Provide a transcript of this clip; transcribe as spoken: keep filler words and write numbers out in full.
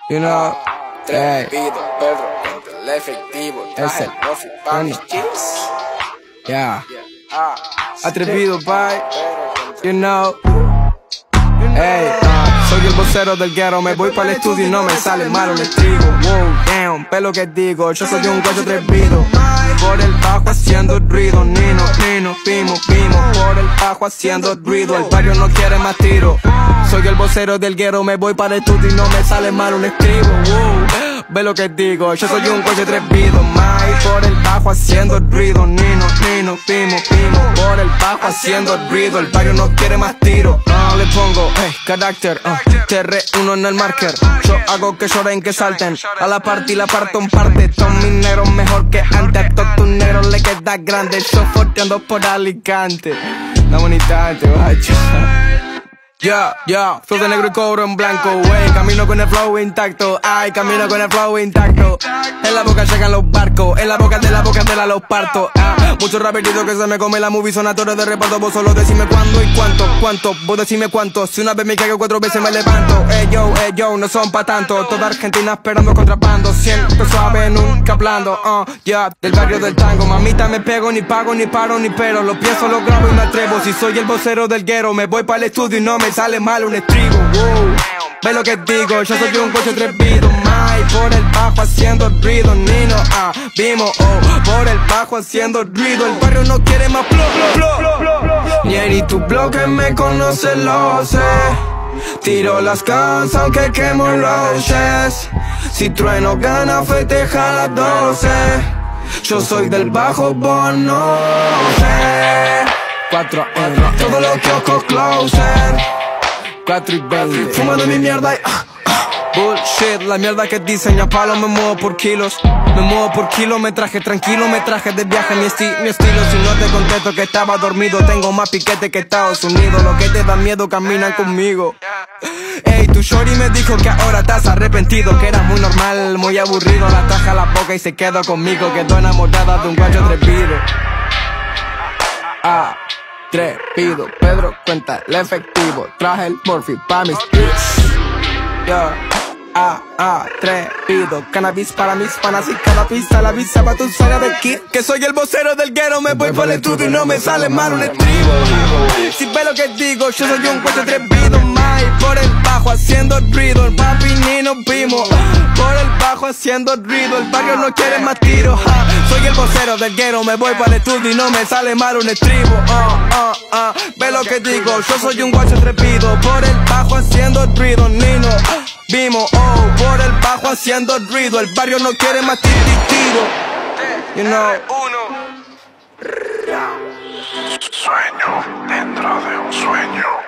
You know, hey, Pedro, contra el efectivo, es el Rofi pa' mis chips. yeah, Ah, atrevido, bye, you know, hey, uh, soy el vocero del ghetto, me voy para el estudio y no me sale malo el estribo. Wow, damn, ve lo que digo, yo soy un guacho atrevido. Por el bajo haciendo ruido, Nino, Nino, Pimo, Pimo. Por el bajo haciendo ruido, el barrio no quiere más tiro. Soy el vocero del ghetto, me voy para el estudio y no me sale mal un estribo. Wow, ve lo que digo, yo soy un guacho atrevido. Mai, por el bajo haciendo ruido, Nino, Nino, Pimo, Pimo. Por el bajo haciendo ruido, el barrio no quiere más tiro. No le pongo, hey, carácter, uh, T R uno en el marker. Yo hago que lloren, que salten. A la parte y la parto en parte. Son mis negros mejor que antes. A tu negro le queda grande. Yo forteando por Alicante. La bonita, te guacho. Ya, ya, flow de negro y cobro en blanco, wey. Camino con el flow intacto, ay, camino con el flow intacto. En la boca llegan los barcos, en la boca de la boca de la los parto. Ah, muchos raperitos que se me come la movie son actores de reparto. Vos solo decime cuándo y cuánto, cuánto, vos decime cuánto. Si una vez me caigo cuatro veces me levanto. Ey yo, ey yo, no son pa' tanto. Toda Argentina esperando contrabando. Siento suave, nunca hablando, uh, ya, yeah. Del barrio del tango, mamita me pego, ni pago, ni paro, ni pero. Los pienso, los grabo y me atrevo. Si soy el vocero del ghetto, me voy para el estudio y no me sale mal un estribo, wow. Ve lo que digo, yo soy un coche atrevido. Mai, por el bajo haciendo ruido, Nino, ah, Vimo, oh. Por el bajo haciendo ruido, el barrio no quiere más flow, flow, flow, flow. Ni tu bloque me conoce, lo sé. Tiro las guns aunque quemo roses. Si trueno gana festeja a las doce. Yo soy del bajo, vos no sé. Cuatro N, todo lo que ojo closer. Cuatro y veinte, fumando mi mierda y ah, ah. Bullshit, la mierda que diseña palo. Me muevo por kilos, me muevo por kilo. Me traje tranquilo, me traje de viaje mi, esti mi estilo. Si no te contesto que estaba dormido, tengo más piquete que Estados Unidos. Lo que te da miedo caminan conmigo. Ey, tu shorty me dijo que ahora estás arrepentido, que era muy normal, muy aburrido. La taja a la boca y se quedó conmigo. Quedó enamorada de un guacho atrevido. Ah, atrevido, Pedro cuenta el efectivo. Traje el morphy pa' mis beats. Yo, ah, ah, atrevido. Cannabis para mis panas y cada pista la visa pa' tu saga de kit. Que soy el vocero del ghetto, me voy por el estudio y no me sale mal un estribo. Si ve lo que digo, yo soy un guacho atrevido. Mai, por el bajo haciendo ruido, el papi Nino Pimo. Por el bajo haciendo ruido, el barrio no quiere más tiros. Ah, soy el vocero del ghetto, me voy para el estudio y no me sale mal un estribo. Ah, ah, ah, ve lo que digo, yo soy un guacho atrevido. Por el bajo haciendo ruido, Nino Vimo, oh, por el bajo haciendo ruido, el barrio no quiere más tiro. You know. Sueño dentro de un sueño.